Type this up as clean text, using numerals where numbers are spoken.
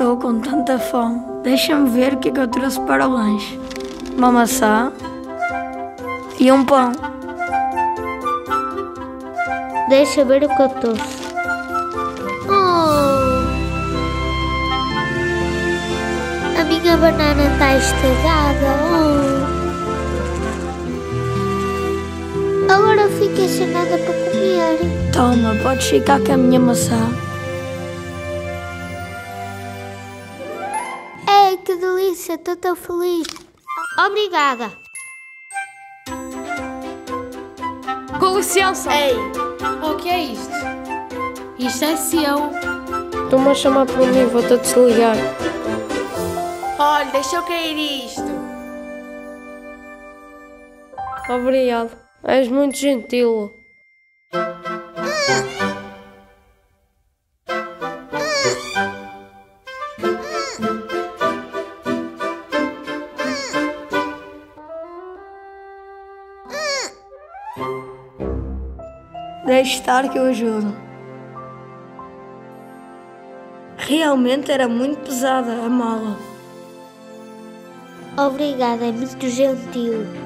Estou com tanta fome. Deixa-me ver o que é que eu trouxe para o lanche. Uma maçã e um pão. Deixa ver o que eu trouxe. A minha banana está estragada. Agora fiquei sem nada para comer. Toma, podes ficar com a minha maçã. Ei, que delícia, estou tão feliz. Obrigada. Com licença! Ei, o que é isto? Isto é seu. Estou-me a chamar por mim, vou-te a desligar. Olha, deixa eu cair isto. Obrigado, és muito gentil. Deixe estar que eu ajudo. Realmente era muito pesada a mala. Obrigada, é muito gentil.